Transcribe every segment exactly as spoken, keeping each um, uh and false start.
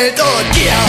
Geld und Gier.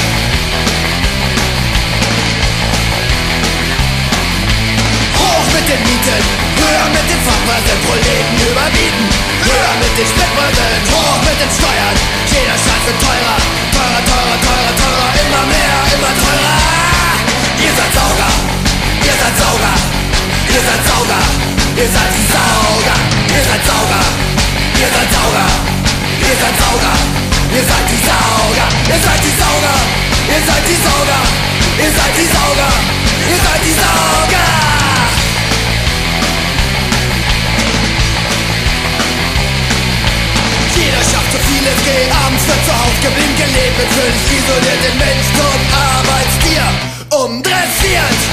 Hoch mit den Mieten, höher mit den Fachpreisen, Proleten überbieten. Höher mit den Spritpreisen, hoch mit den Steuern. Jeder Scheiß wird teurer, teurer, teurer, teurer, teurer, immer mehr, immer teurer. Ihr seid Sauger, ihr seid Sauger, ihr seid Sauger, ihr seid die Sauger, ihr seid Sauger, ihr seid Sauger, ihr seid Sauger, ihr seid die Sauger, ihr seid die Sauger, ihr seid die Sauger, ihr seid die Sauger, ihr seid die Sauger. Jeder schafft so viel es geht, abends wird zu Hause geblinkt, gelebt wird völlig isoliert, den Mensch zum Arbeitstier umdressiert.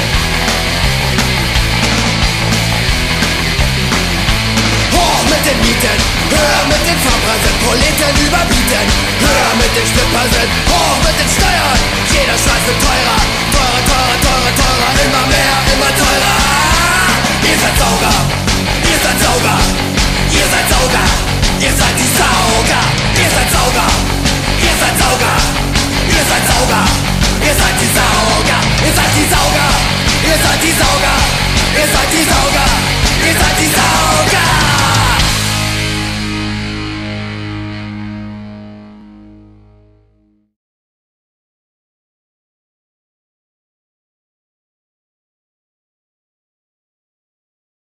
Hoch mit den Mieten, höher mit den Fahrpreisen, Proleten überbieten. Höher mit den Spritpreisen, hoch mit den Steuern. Jeder Scheiß wird teurer,